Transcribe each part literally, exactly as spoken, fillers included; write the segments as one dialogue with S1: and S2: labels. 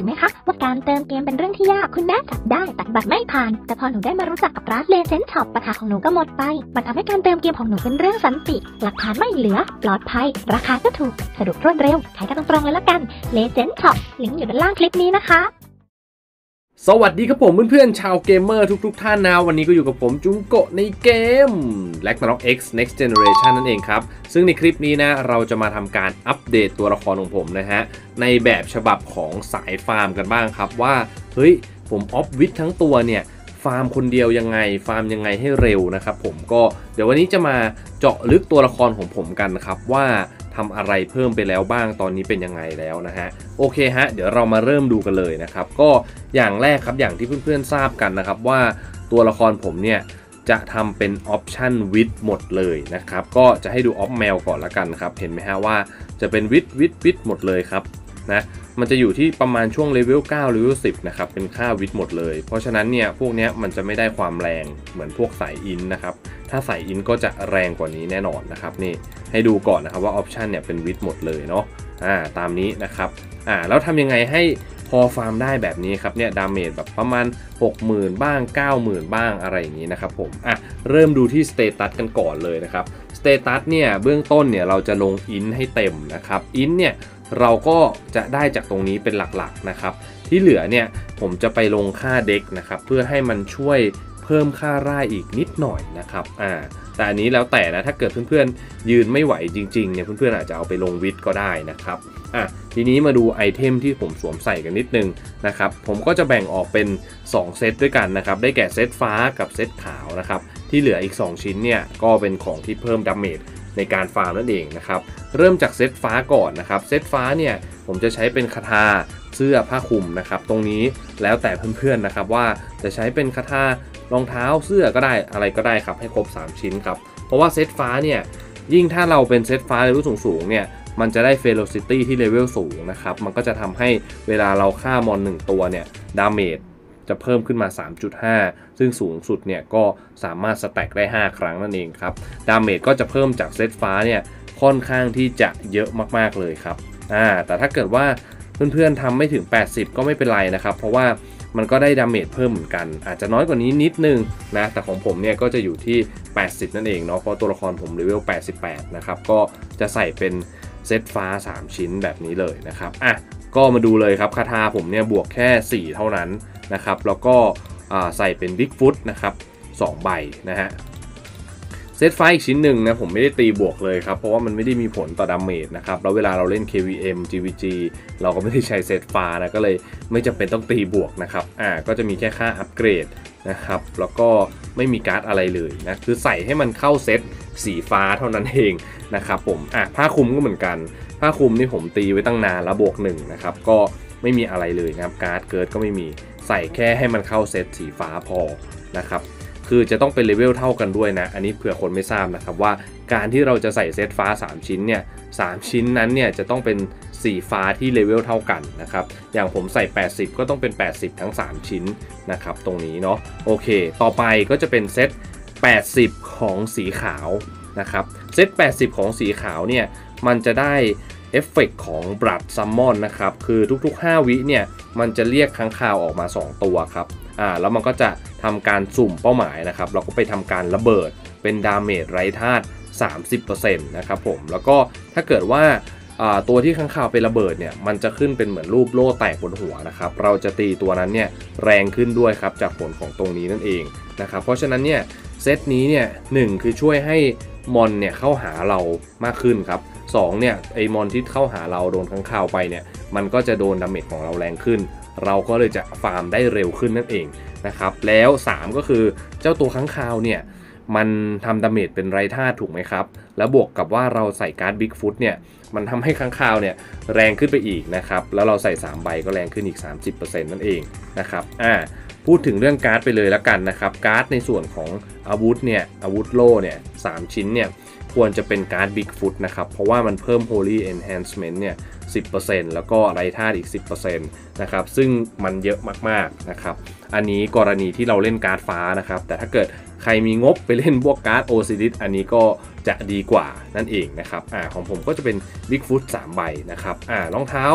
S1: ไหมคะว่าการเติมเกมเป็นเรื่องที่ยากคุณแม่จับได้ตัดบัตรไม่ผ่านแต่พอหนูได้มารู้จักกับร้านเลเจนด์ช็อปปัญหาของหนูก็หมดไปมันทำให้การเติมเกมของหนูเป็นเรื่องสันติหลักฐานไม่เหลือปลอดภัยราคาก็ถูกสะดวกรวดเร็วขายกันตรงๆเลยละกันเลเจนด์ช็อปลิงก์อยู่ด้านล่างคลิปนี้นะคะ
S2: สวัสดีครับผมเพื่อนๆชาวเกมเมอร์ทุกๆท่านนะวันนี้ก็อยู่กับผมจุงโกะในเกม Ragnarok X Next Generation นั่นเองครับซึ่งในคลิปนี้นะเราจะมาทำการอัปเดตตัวละครของผมนะฮะในแบบฉบับของสายฟาร์มกันบ้างครับว่าเฮ้ยผมออฟวิททั้งตัวเนี่ยฟาร์มคนเดียวยังไงฟาร์มยังไงให้เร็วนะครับผมก็เดี๋ยววันนี้จะมาเจาะลึกตัวละครของผมกันครับว่าทำอะไรเพิ่มไปแล้วบ้างตอนนี้เป็นยังไงแล้วนะฮะโอเคฮะเดี๋ยวเรามาเริ่มดูกันเลยนะครับก็อย่างแรกครับอย่างที่เพื่อนๆทราบกันนะครับว่าตัวละครผมเนี่ยจะทำเป็นออปชั่นวิดหมดเลยนะครับก็จะให้ดูออฟแมวก่อนละกันครับเห็นไหมฮะว่าจะเป็นวิดวิดวิดหมดเลยครับนะมันจะอยู่ที่ประมาณช่วงเลเวลเก้าเลเวลสิบนะครับเป็นค่าวิดหมดเลยเพราะฉะนั้นเนี่ยพวกนี้มันจะไม่ได้ความแรงเหมือนพวกสายอินนะครับถ้าสายอินก็จะแรงกว่านี้แน่นอนนะครับนี่ให้ดูก่อนนะครับว่าออปชันเนี่ยเป็นวิดหมดเลยเนาะอ่าตามนี้นะครับอ่าแล้วทำยังไงให้พอฟาร์มได้แบบนี้ครับเนี่ยดาเมจแบบประมาณ หกหมื่น บ้าง เก้าหมื่น บ้างอะไรอย่างนี้นะครับผมอ่ะเริ่มดูที่สเตตัสกันก่อนเลยนะครับสเตตัสเนี่ยเบื้องต้นเนี่ยเราจะลงอินให้เต็มนะครับอินเนี่ยเราก็จะได้จากตรงนี้เป็นหลักๆนะครับที่เหลือเนี่ยผมจะไปลงค่าเด็กนะครับเพื่อให้มันช่วยเพิ่มค่าร่ายอีกนิดหน่อยนะครับอ่าแต่อันนี้แล้วแต่นะถ้าเกิดเพื่อนๆยืนไม่ไหวจริงๆเนี่ยเพื่อนๆอาจจะเอาไปลงวิดก็ได้นะครับอ่ะทีนี้มาดูไอเทมที่ผมสวมใส่กันนิดนึงนะครับผมก็จะแบ่งออกเป็นสองเซตด้วยกันนะครับได้แก่เซตฟ้ากับเซตขาวนะครับที่เหลืออีกสองชิ้นเนี่ยก็เป็นของที่เพิ่มดาเมจในการฟาร์มนั่นเองนะครับเริ่มจากเซตฟ้าก่อนนะครับเซตฟ้าเนี่ยผมจะใช้เป็นคาถาเสื้อผ้าคลุมนะครับตรงนี้แล้วแต่เพื่อนๆนะครับว่าจะใช้เป็นคาถารองเท้าเสื้อก็ได้อะไรก็ได้ครับให้ครบสามชิ้นครับเพราะว่าเซตฟ้าเนี่ยยิ่งถ้าเราเป็นเซตฟ้าเลเวลสูงๆเนี่ยมันจะได้เฟโลซิตี้ที่เลเวลสูงนะครับมันก็จะทำให้เวลาเราฆ่ามอนหนึ่งตัวเนี่ยดาเมจจะเพิ่มขึ้นมา สามจุดห้า ซึ่งสูงสุดเนี่ยก็สามารถสแต็กได้ห้าครั้งนั่นเองครับดาเมจก็จะเพิ่มจากเซตฟ้าเนี่ยค่อนข้างที่จะเยอะมากๆเลยครับอ่าแต่ถ้าเกิดว่าเพื่อนๆทำไม่ถึงแปดสิบก็ไม่เป็นไรนะครับเพราะว่ามันก็ได้ดาเมจเพิ่มเหมือนกันอาจจะน้อยกว่านี้นิดนึงนะแต่ของผมเนี่ยก็จะอยู่ที่แปดสิบนั่นเองเนาะเพราะตัวละครผมเลเวลแปดสิบแปดนะครับก็จะใส่เป็นเซตฟ้าสามชิ้นแบบนี้เลยนะครับอ่ะก็มาดูเลยครับคาถาผมเนี่ยบวกแค่สี่เท่านั้นนะครับแล้วก็ใส่เป็นบิ๊กฟุตนะครับสองใบนะฮะเซตไฟอีกชิ้นหนึ่งนะผมไม่ได้ตีบวกเลยครับเพราะว่ามันไม่ได้มีผลต่อดาเมจนะครับแล้วเวลาเราเล่น เค วี เอ็ม จี วี จี เราก็ไม่ได้ใช้เซตฟ้านะก็เลยไม่จำเป็นต้องตีบวกนะครับอ่าก็จะมีแค่ค่าอัปเกรดนะครับแล้วก็ไม่มีการ์ดอะไรเลยนะคือใส่ให้มันเข้าเซตสีฟ้าเท่านั้นเองนะครับผมอ่ะผ้าคลุมก็เหมือนกันผ้าคลุมนี่ผมตีไว้ตั้งนานแล้วบวกหนึ่งนะครับก็ไม่มีอะไรเลยนะครับการ์ดเกิร์ดก็ไม่มีใส่แค่ให้มันเข้าเซตสีฟ้าพอนะครับคือจะต้องเป็นเลเวลเท่ากันด้วยนะอันนี้เผื่อคนไม่ทราบนะครับว่าการที่เราจะใส่เซตฟ้าสามชิ้นเนี่ยสามชิ้นนั้นเนี่ยจะต้องเป็นสีฟ้าที่เลเวลเท่ากันนะครับอย่างผมใส่แปดสิบก็ต้องเป็นแปดสิบทั้งสามชิ้นนะครับตรงนี้เนาะโอเคต่อไปก็จะเป็นเซตแปดสิบของสีขาวนะครับเซตแปดสิบของสีขาวเนี่ยมันจะได้เอฟเฟกต์ของบลัดซัมมอนนะครับคือทุกๆห้าวิเนี่ยมันจะเรียกค้างคาวออกมาสองตัวครับอ่าแล้วมันก็จะทำการสุ่มเป้าหมายนะครับเราก็ไปทำการระเบิดเป็นดาเมจไร้ธาตุ สามสิบเปอร์เซ็นต์ นะครับผมแล้วก็ถ้าเกิดว่าตัวที่ค้างคาวไประเบิดเนี่ยมันจะขึ้นเป็นเหมือนรูปโล่แตกบนหัวนะครับเราจะตีตัวนั้นเนี่ยแรงขึ้นด้วยครับจากผลของตรงนี้นั่นเองนะครับเพราะฉะนั้นเนี่ยเซตนี้เนี่ยหนึ่งคือช่วยให้มอนเนี่ยเข้าหาเรามากขึ้นครับสองเนี่ยไอมอนที่เข้าหาเราโดนค้างคาวไปเนี่ยมันก็จะโดนดาเมจของเราแรงขึ้นเราก็เลยจะฟาร์มได้เร็วขึ้นนั่นเองนะครับแล้วสามก็คือเจ้าตัวค้างคาวเนี่ยมันทำดาเมจเป็นไร้ธาตุถูกไหมครับแล้วบวกกับว่าเราใส่การ์ดบิ๊กฟุตเนี่ยมันทำให้ค้างคาวเนี่ยแรงขึ้นไปอีกนะครับแล้วเราใส่สามใบก็แรงขึ้นอีก สามสิบเปอร์เซ็นต์ นั่นเองนะครับอ่าพูดถึงเรื่องการ์ดไปเลยแล้วกันนะครับการ์ดในส่วนของอาวุธเนี่ยอาวุธโล่เนี่ยสามชิ้นเนี่ยควรจะเป็นการ์ด Bigfoot นะครับเพราะว่ามันเพิ่ม Holy Enhancement เนี่ย สิบเปอร์เซ็นต์ แล้วก็ไร้ธาตุอีก สิบเปอร์เซ็นต์ นะครับซึ่งมันเยอะมากๆนะครับอันนี้กรณีที่เราเล่นการ์ดฟ้านะครับแต่ถ้าเกิดใครมีงบไปเล่นพวกการ์ด Osiris อันนี้ก็จะดีกว่านั่นเองนะครับอ่าของผมก็จะเป็น Bigfoot สามใบนะครับอ่ารองเท้า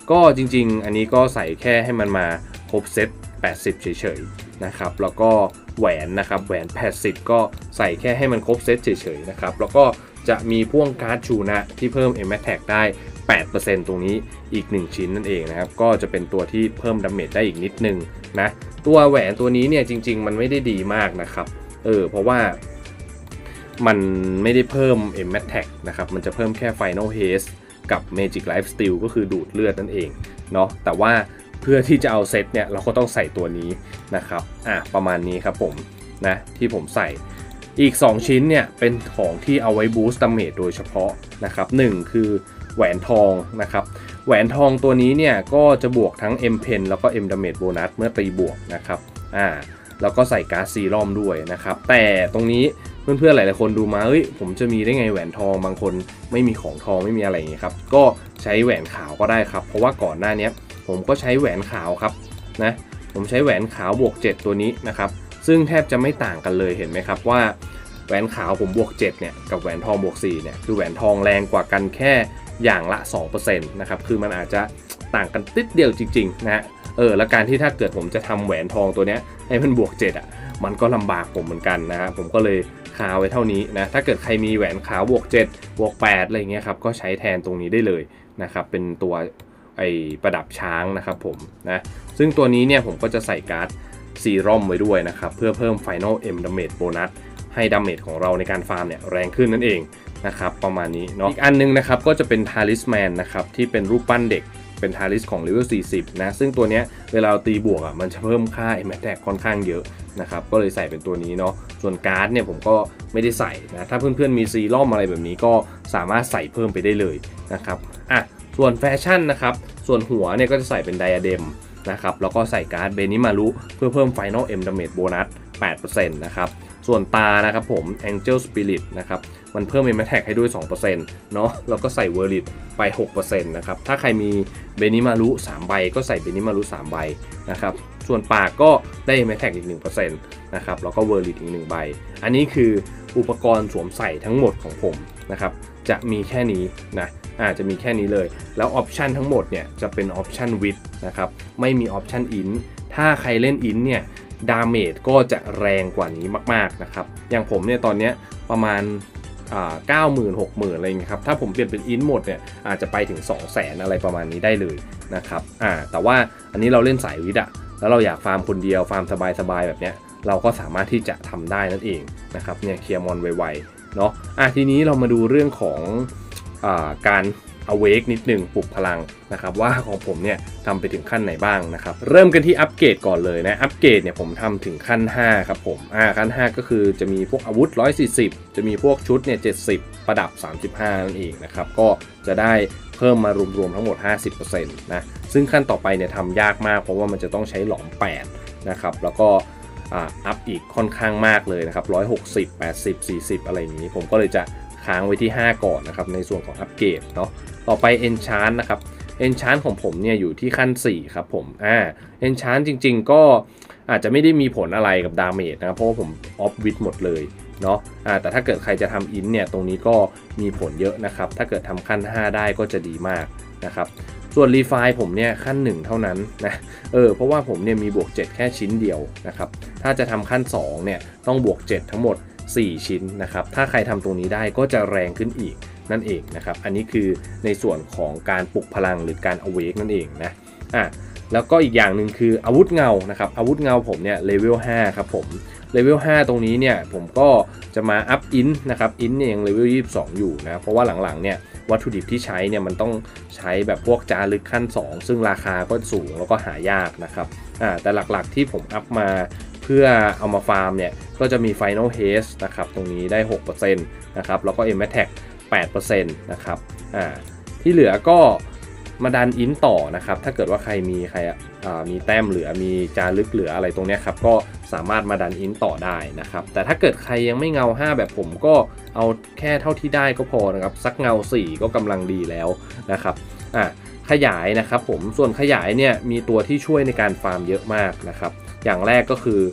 S2: ก็จริงๆอันนี้ก็ใส่แค่ให้มันมาครบเซตแปดสิบเฉยๆนะครับแล้วก็แหวนนะครับแหวนแปดสิบก็ใส่แค่ให้มันครบเซตเฉยๆนะครับแล้วก็จะมีพ่วงการ์ดชูนะที่เพิ่ม เอ็ม แอท แท็ก ได้ แปดเปอร์เซ็นต์ ตรงนี้อีกหนึ่งชิ้นนั่นเองนะครับก็จะเป็นตัวที่เพิ่มดาเมจได้อีกนิดนึงนะตัวแหวนตัวนี้เนี่ยจริงๆมันไม่ได้ดีมากนะครับเออเพราะว่ามันไม่ได้เพิ่ม เอ็ม แอท แท็ก นะครับมันจะเพิ่มแค่ Final Haste กับ Magic Life Steal ก็คือดูดเลือดนั่นเองเนาะแต่ว่าเพื่อที่จะเอาเซตเนี่ยเราก็ต้องใส่ตัวนี้นะครับอ่ะประมาณนี้ครับผมนะที่ผมใส่อีกสองชิ้นเนี่ยเป็นของที่เอาไว้บูสต์ดาเมจโดยเฉพาะนะครับหนึ่งคือแหวนทองนะครับแหวนทองตัวนี้เนี่ยก็จะบวกทั้ง M Pen แล้วก็ M Damage Bonus เมื่อตีบวกนะครับอ่าแล้วก็ใส่การ์ดซีรอมด้วยนะครับแต่ตรงนี้เพื่อนๆหลายๆคนดูมาเอ้ยผมจะมีได้ไงแหวนทองบางคนไม่มีของทองไม่มีอะไรอย่างเงี้ยครับก็ใช้แหวนขาวก็ได้ครับเพราะว่าก่อนหน้านี้ผมก็ใช้แหวนขาวครับนะผมใช้แหวนขาวบวกเจ็ดตัวนี้นะครับซึ่งแทบจะไม่ต่างกันเลยเห็นไหมครับว่าแหวนขาวผมบวกเจ็ดเนี่ยกับแหวนทองบวกสี่เนี่ยคือแหวนทองแรงกว่ากันแค่อย่างละ สองเปอร์เซ็นต์ นะครับคือมันอาจจะต่างกันติดเดียวจริงๆนะฮะเออแล้วการที่ถ้าเกิดผมจะทำแหวนทองตัวเนี้ยให้มันบวกเจ็ดอ่ะมันก็ลำบากผมเหมือนกันนะฮะผมก็เลยคาไว้เท่านี้นะถ้าเกิดใครมีแหวนขาวบวกเจ็ดบวกแปดอะไรเงี้ยครับก็ใช้แทนตรงนี้ได้เลยนะครับเป็นตัวไอประดับช้างนะครับผมนะซึ่งตัวนี้เนี่ยผมก็จะใส่การ์ดซีรอมไว้ด้วยนะครับเพื่อเพิ่ม Final M Damage Bonus ให้ดาเมจของเราในการฟาร์มเนี่ยแรงขึ้นนั่นเองนะครับประมาณนี้เนาะอีกอันนึงนะครับก็จะเป็น Talisman นะครับที่เป็นรูปปั้นเด็กเป็นทาริสของเลเวลสี่สิบนะซึ่งตัวเนี้ยเวลาเราตีบวกอ่ะมันจะเพิ่มค่า เอ็ม แอท แท็ก ค่อนข้างเยอะนะครับก็เลยใส่เป็นตัวนี้เนาะส่วนการ์ดเนี่ยผมก็ไม่ได้ใส่นะถ้าเพื่อนๆมีซีรอมอะไรแบบนี้ก็สามารถใส่เพิ่มไปได้เลยนะครับอ่ะส่วนแฟชั่นนะครับส่วนหัวเนี่ยก็จะใส่เป็นไดอะเดมนะครับแล้วก็ใส่การ์ดเบนิมารุเพื่อเพิ่ม Final M Damage Bonus แปดเปอร์เซ็นต์ นะครับส่วนตานะครับผม Angel Spirit นะครับมันเพิ่ม เอ็ม แอท แท็ก ให้ด้วย สองเปอร์เซ็นต์ เนาะแล้วก็ใส่ Verlit ไป หกเปอร์เซ็นต์ นะครับถ้าใครมีเบนิมารุสามใบก็ใส่เบนิมารุสามใบนะครับส่วนปากก็ได้ เอ็ม แอท แท็ก อีก หนึ่งเปอร์เซ็นต์ นะครับแล้วก็ Verlit อีกหนึ่งใบอันนี้คืออุปกรณ์สวมใส่ทั้งหมดของผมนะครับจะมีแค่นี้นะอาจจะมีแค่นี้เลยแล้วออปชันทั้งหมดเนี่ยจะเป็นออปชันวิดนะครับไม่มีออปชันอินถ้าใครเล่นอินเนี่ยดาเมจก็จะแรงกว่านี้มากๆนะครับอย่างผมเนี่ยตอนนี้ประมาณเก้าหมื่น หกหมื่นอะไรเงี้ยครับถ้าผมเปลี่ยนเป็นอินหมดเนี่ยอาจจะไปถึง สองแสน อะไรประมาณนี้ได้เลยนะครับอ่าแต่ว่าอันนี้เราเล่นสายวิดอะแล้วเราอยากฟาร์มคนเดียวฟาร์มสบายๆแบบเนี้ยเราก็สามารถที่จะทำได้นั่นเองนะครับเนี่ยเคลียร์มอนไวๆเนาะอ่ะทีนี้เรามาดูเรื่องของอ่าการawake นิดหนึ่งปลุกพลังนะครับว่าของผมเนี่ยทำไปถึงขั้นไหนบ้างนะครับเริ่มกันที่อัปเกรดก่อนเลยนะอัปเกรดเนี่ยผมทำถึงขั้นห้าครับผมอ่าขั้นห้าก็คือจะมีพวกอาวุธหนึ่งร้อยสี่สิบจะมีพวกชุดเนี่ยเจ็ดสิบประดับสามสิบห้านั่นเองนะครับก็จะได้เพิ่มมารวมๆทั้งหมด ห้าสิบเปอร์เซ็นต์ นะซึ่งขั้นต่อไปเนี่ยทำยากมากเพราะว่ามันจะต้องใช้หลอมแปดนะครับแล้วก็อัพอีกค่อนข้างมากเลยนะครับหนึ่งร้อยหกสิบ แปดสิบ สี่สิบอะไรอย่างนี้ผมก็เลยจะค้างไว้ที่ห้าก่อนนะครับในส่วนของอัปเกรดเนาะต่อไป Enchant นะครับ Enchant ของผมเนี่ยอยู่ที่ขั้นสี่ครับผมอ่า Enchant จริงๆก็อาจจะไม่ได้มีผลอะไรกับดาเมจนะครับเพราะว่าผมออฟวิดหมดเลยเนาะอ่าแต่ถ้าเกิดใครจะทำอินเนี่ยตรงนี้ก็มีผลเยอะนะครับถ้าเกิดทำขั้นห้าได้ก็จะดีมากนะครับส่วนรีไฟล์ผมเนี่ยขั้นหนึ่งเท่านั้นนะเออเพราะว่าผมเนี่ยมีบวกเจ็ดแค่ชิ้นเดียวนะครับถ้าจะทำขั้นสองเนี่ยต้องบวกเจ็ดทั้งหมดสี่ชิ้นนะครับถ้าใครทำตรงนี้ได้ก็จะแรงขึ้นอีกนั่นเองนะครับอันนี้คือในส่วนของการปลุกพลังหรือการ awake นั่นเองนะอ่ะแล้วก็อีกอย่างหนึ่งคืออาวุธเงานะครับอาวุธเงาผมเนี่ยเลเวลห้าครับผมเลเวลห้าตรงนี้เนี่ยผมก็จะมาอัพอินนะครับอินเนี่ยยังเลเวลยี่สิบสองอยู่นะเพราะว่าหลังๆเนี่ยวัตถุดิบที่ใช้เนี่ยมันต้องใช้แบบพวกจารึกขั้นสองซึ่งราคาก็สูงแล้วก็หายากนะครับอ่าแต่หลักๆที่ผมอัพมาเพื่อเอามาฟาร์มเนี่ยก็จะมี Final Haste นะครับตรงนี้ได้ หกเปอร์เซ็นต์ นะครับแล้วก็ เอ็ม แอท แท็ก แปดเปอร์เซ็นต์ นะครับอ่าที่เหลือก็มาดันอินต่อนะครับถ้าเกิดว่าใครมีใครอ่ามีแต้มเหลือมีจารึกเหลืออะไรตรงนี้ครับก็สามารถมาดันอินต่อได้นะครับแต่ถ้าเกิดใครยังไม่เงาห้าแบบผมก็เอาแค่เท่าที่ได้ก็พอนะครับสักเงาสี่ก็กำลังดีแล้วนะครับอ่าขยายนะครับผมส่วนขยายเนี่ยมีตัวที่ช่วยในการฟาร์มเยอะมากนะครับอย่างแรกก็คือ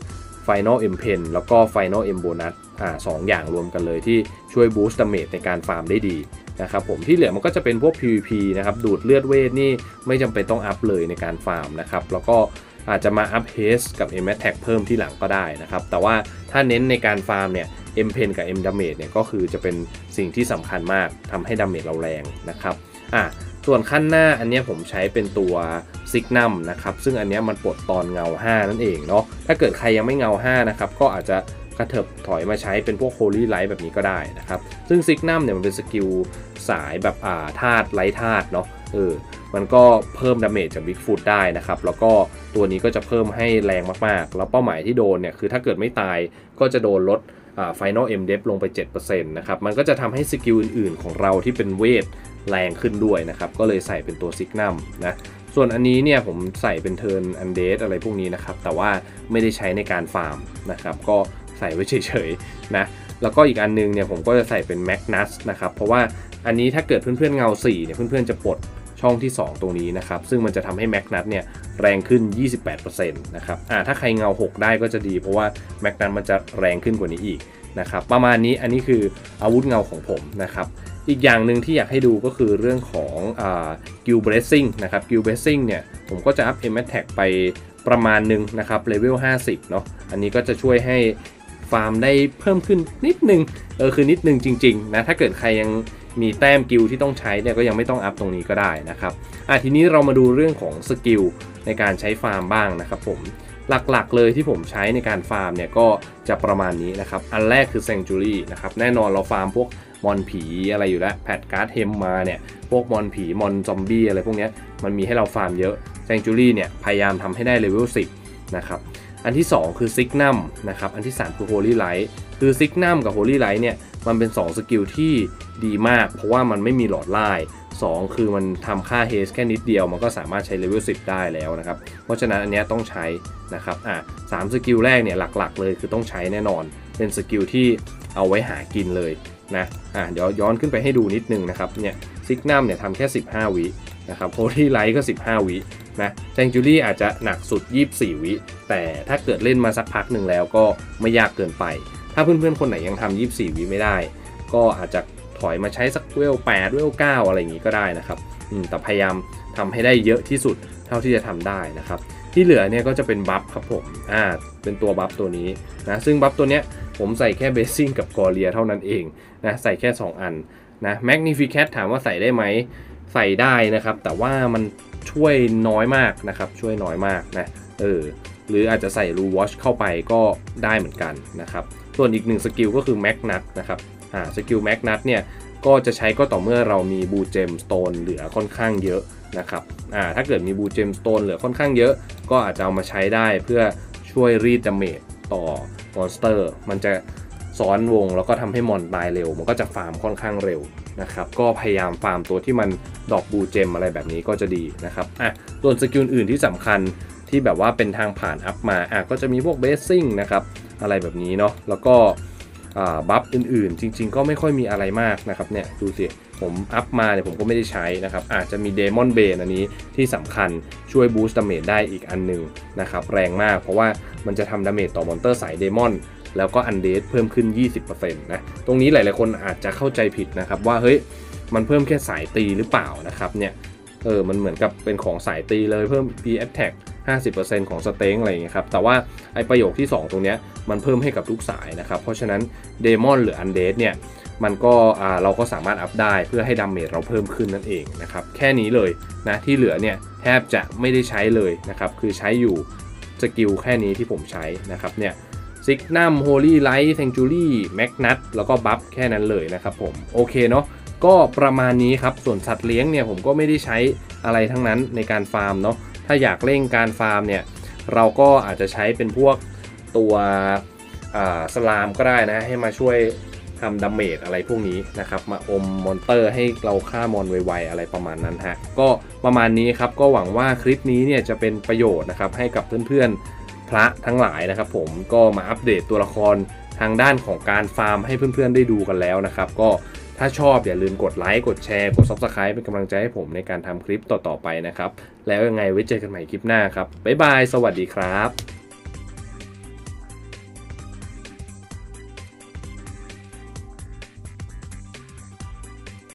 S2: Final M Pen แล้วก็ Final M Bonus อ่าสองอย่างรวมกันเลยที่ช่วยบูสต์ดาเมจในการฟาร์มได้ดีนะครับผมที่เหลือมันก็จะเป็นพวก พี วี พี นะครับดูดเลือดเวทนี่ไม่จำเป็นต้องอัพเลยในการฟาร์มนะครับแล้วก็อาจจะมาอัพ Haste กับ M Attack เพิ่มที่หลังก็ได้นะครับแต่ว่าถ้าเน้นในการฟาร์มเนี่ย M Pen กับ M Damage เนี่ยก็คือจะเป็นสิ่งที่สำคัญมากทำให้ดาเมจเราแรงนะครับอ่ะส่วนขั้นหน้าอันนี้ผมใช้เป็นตัว Signum นะครับซึ่งอันนี้มันปลดตอนเงาห้านั่นเองเนาะถ้าเกิดใครยังไม่เงาห้านะครับก็อาจจะกระเถิบถอยมาใช้เป็นพวก Holy Light แบบนี้ก็ได้นะครับซึ่ง Signum เนี่ยมันเป็นสกิลสายแบบอ่าธาตุไร้ธาตุเนาะเออมันก็เพิ่มดาเมจจาก Bigfoot ได้นะครับแล้วก็ตัวนี้ก็จะเพิ่มให้แรงมากๆแล้วเป้าหมายที่โดนเนี่ยคือถ้าเกิดไม่ตายก็จะโดนลดอ่า Final M Depth ลงไป เจ็ดเปอร์เซ็นต์ นะครับมันก็จะทำให้สกิลอื่นๆของเราที่เป็นเวทแรงขึ้นด้วยนะครับก็เลยใส่เป็นตัว Signum นะส่วนอันนี้เนี่ยผมใส่เป็นเทิร์นอันเดสอะไรพวกนี้นะครับแต่ว่าไม่ได้ใช้ในการฟาร์มนะครับก็ใส่ไว้เฉยๆนะแล้วก็อีกอันนึงเนี่ยผมก็จะใส่เป็น Magnus นะครับเพราะว่าอันนี้ถ้าเกิดเพื่อนๆเงาสี่เนี่ยเพื่อนๆจะปลดช่องที่สองตรงนี้นะครับซึ่งมันจะทำให้ Magnus เนี่ยแรงขึ้น ยี่สิบแปดเปอร์เซ็นต์ นะครับอ่าถ้าใครเงาหกได้ก็จะดีเพราะว่า Magnus มันจะแรงขึ้นกว่านี้อีกนะครับประมาณนี้อันนี้คืออาวุธเงาของผมนะครับอีกอย่างหนึ่งที่อยากให้ดูก็คือเรื่องของอ่า Guild Blessing นะครับ Guild Blessing เนี่ยผมก็จะอัพ M Attack ไปประมาณนึงนะครับเลเวลห้าสิบเนาะอันนี้ก็จะช่วยให้ฟาร์มได้เพิ่มขึ้นนิดนึงเออคือนิดนึงจริงๆนะถ้าเกิดใครยังมีแต้มกิลที่ต้องใช้เนี่ยก็ยังไม่ต้องอัพตรงนี้ก็ได้นะครับอ่ะทีนี้เรามาดูเรื่องของสกิลในการใช้ฟาร์มบ้างนะครับผมหลักๆเลยที่ผมใช้ในการฟาร์มเนี่ยก็จะประมาณนี้นะครับอันแรกคือ Sanctuary นะครับแน่นอนเราฟาร์มพวกมอนผีอะไรอยู่แล้วแพดการ์ดเฮมมาเนี่ยพวกมอนผีมอนซอมบี้อะไรพวกนี้มันมีให้เราฟาร์มเยอะ Sanctuary เนี่ยพยายามทำให้ได้เลเวลสิบนะครับอันที่สองคือ Signum นะครับอันที่สามคือ Holy Light คือ Signum กับ Holy Light เนี่ยมันเป็นสองสกิลที่ดีมากเพราะว่ามันไม่มีหลอดไล่สองคือมันทำค่า Haste แค่นิดเดียวมันก็สามารถใช้เลเวลสิบได้แล้วนะครับเพราะฉะนั้นอันนี้ต้องใช้นะครับอ่ะสามสกิลแรกเนี่ยหลักๆเลยคือต้องใช้แน่นอนเป็นสกิลที่เอาไว้หากินเลยนะอ่ะเดี๋ยวย้อนขึ้นไปให้ดูนิดนึงนะครับเนี่ย Signum เนี่ยทำแค่สิบห้าวินะครับ Holy Light ก็สิบห้าวินะ Sanctuary อาจจะหนักสุดยี่สิบสี่วิแต่ถ้าเกิดเล่นมาสักพักหนึ่งแล้วก็ไม่ยากเกินไปถ้าเพื่อนๆคนไหนยังทำยี่สิบสี่วิไม่ได้ก็อาจจะถอยมาใช้สักเวลแปดเวลเก้าอะไรอย่างนี้ก็ได้นะครับแต่พยายามทำให้ได้เยอะที่สุดเท่าที่จะทำได้นะครับที่เหลือเนี่ยก็จะเป็นบัฟครับผมอ่าเป็นตัวบัฟตัวนี้นะซึ่งบัฟตัวเนี้ยผมใส่แค่เบสซิ่งกับกอเรียเท่านั้นเองนะใส่แค่สองอันนะแมกนิฟิแคทถามว่าใส่ได้ไหมใส่ได้นะครับแต่ว่ามันช่วยน้อยมากนะครับช่วยน้อยมากนะเออหรืออาจจะใส่รูวอชเข้าไปก็ได้เหมือนกันนะครับส่วนอีกหนึ่งสกิลก็คือแมกนัทนะครับอ่าสกิลแมกนัทเนี่ยก็จะใช้ก็ต่อเมื่อเรามีบูเจมสโตนเหลือค่อนข้างเยอะนะครับอ่าถ้าเกิดมีบูเจมสโตนเหลือค่อนข้างเยอะก็อาจจะเอามาใช้ได้เพื่อช่วยรีดดาเมจต่อมอนสเตอร์มันจะซ้อนวงแล้วก็ทำให้มอนตายเร็วมันก็จะฟาร์มค่อนข้างเร็วนะครับก็พยายามฟาร์มตัวที่มันดอกบูเจมอะไรแบบนี้ก็จะดีนะครับอ่ะส่วนสกิลอื่นที่สำคัญที่แบบว่าเป็นทางผ่านอัพมาอ่ะก็จะมีพวกเบสซิ่งนะครับอะไรแบบนี้เนาะแล้วก็บัฟอื่นๆจริงๆก็ไม่ค่อยมีอะไรมากนะครับเนี่ยดูสิผมอัพมาเนี่ยผมก็ไม่ได้ใช้นะครับอาจจะมีเดมอนเบนอันนี้ที่สำคัญช่วยบูสต์ดาเมจได้อีกอันนึงนะครับแรงมากเพราะว่ามันจะทำดาเมจต่อมอนเตอร์สายเดมอนแล้วก็อันเดสเพิ่มขึ้น ยี่สิบเปอร์เซ็นต์ นะตรงนี้หลายๆคนอาจจะเข้าใจผิดนะครับว่าเฮ้ยมันเพิ่มแค่สายตีหรือเปล่านะครับเนี่ยเออมันเหมือนกับเป็นของสายตีเลยเพิ่ม P Attack ห้าสิบเปอร์เซ็นต์ ของสเต็งอะไรอย่างเงี้ยครับแต่ว่าไอประโยคที่สองตรงเนี้ยมันเพิ่มให้กับทุกสายนะครับเพราะฉะนั้นเดมอนหรืออันเดสเนี่ยมันก็อ่าเราก็สามารถอัพได้เพื่อให้ดาเมจเราเพิ่มขึ้นนั่นเองนะครับแค่นี้เลยนะที่เหลือเนี่ยแทบจะไม่ได้ใช้เลยนะครับคือใช้อยู่สกิลแค่นี้ที่ผมใช้นะครับเนี่ยSignum Holy Light Sanctuary Magnus แล้วก็บัฟแค่นั้นเลยนะครับผมโอเคเนาะก็ประมาณนี้ครับส่วนสัตว์เลี้ยงเนี่ยผมก็ไม่ได้ใช้อะไรทั้งนั้นในการฟาร์มเนาะถ้าอยากเร่งการฟาร์มเนี่ยเราก็อาจจะใช้เป็นพวกตัวสลามก็ได้นะให้มาช่วยทำดาเมจอะไรพวกนี้นะครับมาอมมอนเตอร์ให้เราฆ่ามอนไวๆอะไรประมาณนั้นฮะก็ประมาณนี้ครับก็หวังว่าคลิปนี้เนี่ยจะเป็นประโยชน์นะครับให้กับเพื่อนๆพระทั้งหลายนะครับผมก็มาอัปเดตตัวละครทางด้านของการฟาร์มให้เพื่อนๆได้ดูกันแล้วนะครับก็ถ้าชอบอย่าลืมกดไลค์กดแชร์กด ซับสไครบ์ เป็นกำลังใจให้ผมในการทำคลิปต่อๆไปนะครับแล้วยังไงไว้เจอกันใหม่คลิปหน้าครับบ๊ายบายสวัสดีครับ